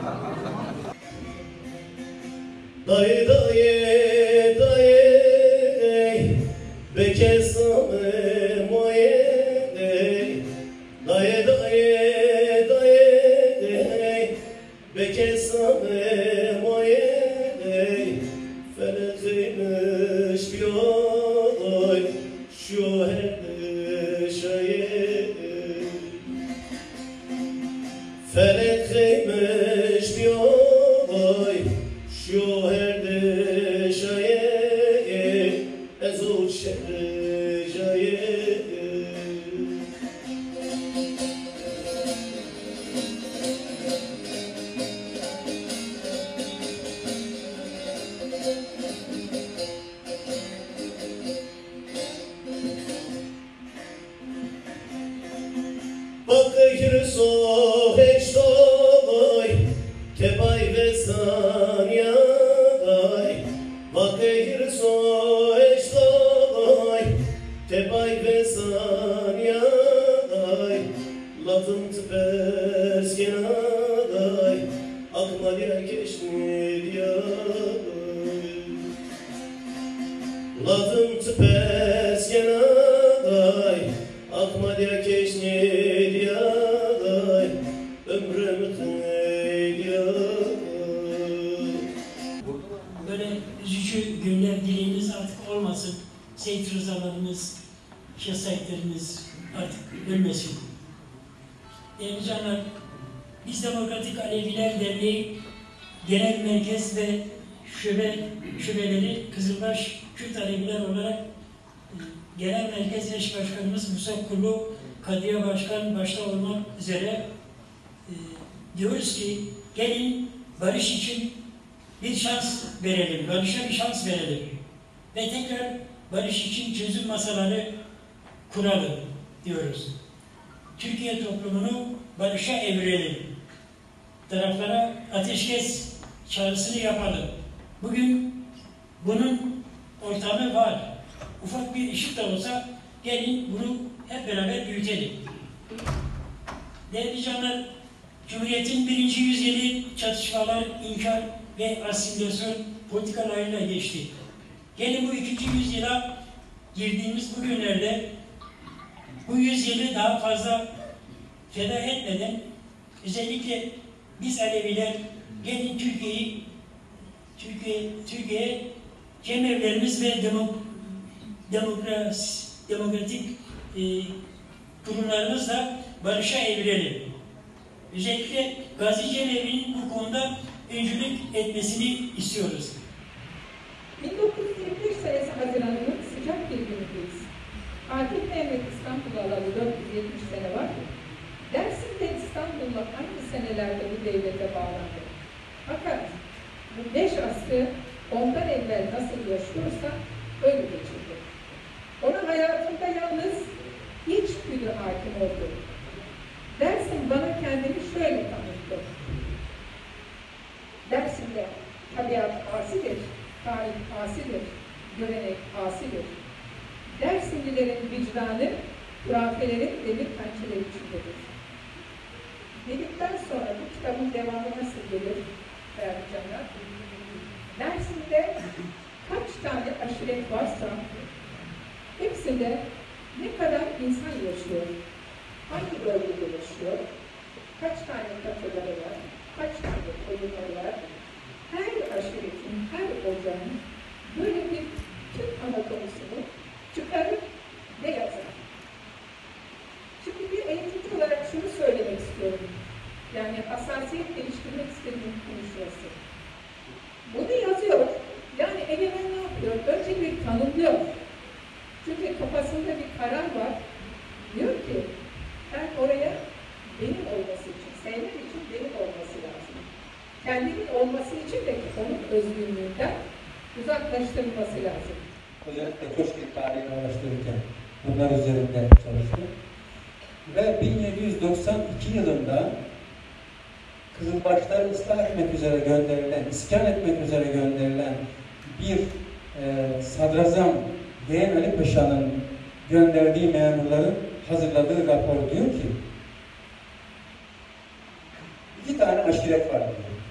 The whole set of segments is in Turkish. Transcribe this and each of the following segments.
Dayı dayı dayı bekesame moye dayı dayı dayı bekesame moye felekmiş biyoy şu her şeyi felekmiş biyoy şu her şeyi ezul şerjayı bakır so heştoy tebay ve sanyay bakır so heştoy tebay ve sanyay latın tıpes genaday akmalya keşnidiyay latın tıpes genaday akmalya keşnidiyay ömrüm kıydiyay. Böyle üzücü günler dileğimiz artık olmasın. Seyit Rızalarımız, şahsiyetlerimiz artık ölmesin. Değerli canlar, biz Demokratik Aleviler Derneği Genel Merkez ve şubeleri Kızılbaş Kürt Aleviler olarak Genel Merkez Eş Başkanımız Musa Kulu, Kadriye Başkan başta olmak üzere diyoruz ki gelin barış için bir şans verelim, barışa bir şans verelim ve tekrar barış için çözüm masaları kuralım diyoruz. Türkiye toplumunu barışa evirelim. Taraflara ateşkes çağrısını yapalım. Bugün bunun ortamı var. Ufak bir ışık da olsa gelin bunu hep beraber büyütelim. Değerli canlar, Cumhuriyet'in 1. yüzyılı çatışmalar, inkar ve asimilasyon politikalarıyla geçti. Gelin bu 2. yüzyıla girdiğimiz bu günlerde bu yüzyılı daha fazla feda etmeden özellikle biz Aleviler gelin Türkiye'ye cemevlerimiz ve demokratik kurumlarımızla barışa evirelim. Özellikle Gazi Cemevi'nin bu konuda öncülük etmesini istiyoruz. 1923 senesi Haziran'ın sıcak bir günündeyiz. Akif Mehmet İstanbul alalı 470 sene var. Dersim'de İstanbul'la hangi senelerde bu devlete bağlandı? Fakat bu 5 asrı ondan evvel nasıl yaşıyorsa öyle geçirdi. Onun hayatında yalnız iç güdü hakim oldu. Dersim bana kendini şöyle tanıttı. Dersim'de tabiat asidir, tarih asidir, görenek asidir. Dersimlilerin vicdanı, hurafelerin demir pençeleri içindedir. Dedikten sonra bu kitabın devamı nasıl gelir? Değerli canlar, Dersim'de kaç tane aşiret varsa hepsinde ne kadar insan yaşıyor, hangi bölgede yaşıyor, kaç tane kafaları var, kaç tane koyunları var, her aşiretin, her ocağın böyle bir Türk anatomosunu çıkarıp ne yazar? Şimdi bir eğitimci olarak şunu söylemek istiyorum. Yani hassasiyet geliştirmek istediğim konuşması. Bunu yazıyor. Yani egemen ne yapıyor? Önce bir tanımlıyor. Çünkü kafasında bir karar var. Diyor ki, ben oraya benim olması için, sevmek için benim olması lazım. Kendimin olması için de onun özgürlüğünden uzaklaştırılması lazım. Özellikle Koşkit tarihini araştırırken bunlar üzerinde çalıştım. Ve 1792 yılında Kızılbaşları ıslah etmek üzere gönderilen, iskan etmek üzere gönderilen bir sadrazam Yeğen Ali Paşa'nın gönderdiği memurların hazırladığı rapor diyor ki 2 tane aşiret var diyor.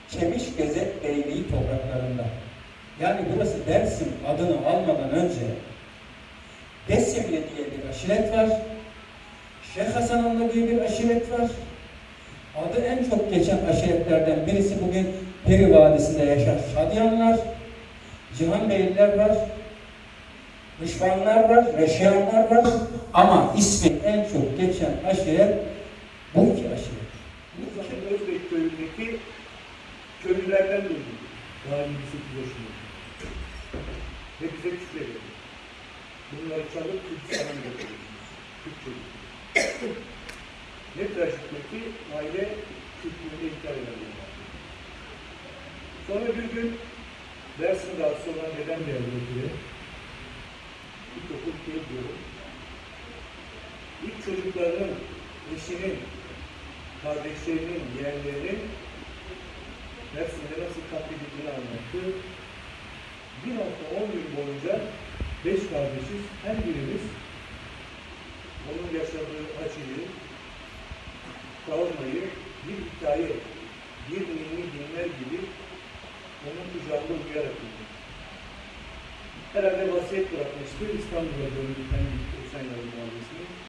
Çemişgezek Beyliği topraklarında. Yani burası Dersim adını almadan önce Desimli diye bir aşiret var. Şeyh Hasananlı diye bir aşiret var. Adı en çok geçen aşiretlerden birisi bugün Peri Vadisi'nde yaşayan Şadyanlar, Cihanbeyliler var, Rışvanlar var, Reşiyanlar var. Ama ismi en çok geçen aşiret bu iki aşiret. Bu zaman Özbek köyündeki köylülerden duydum. Daha 28 yaşında. Ve bize küfrediyor. Bunları çalıp Türkistan'a götürüyorsunuz. Türk çocuk. Ne trajikktir ki aile Türklüğüne inkar ederler. Sonra bir gün Dersim'de rahatsız olan dedem geldi ötüre. İlkokul diyorum. İlk çocuklarının, eşinin, kardeşlerinin, yeğenlerinin Mersin'de nasıl katledildiğini anlattı. Bir hafta 10 gün boyunca 5 kardeşiz, her birimiz onun yaşadığı acıyı, travmayı bir hikaye, bir ninni dinler gibi onun kucağında uyuyarak dinledik. Herhalde vasiyet bırakmıştı, İstanbul'a döndükten gitti Esenyurt Mahallesi'ne.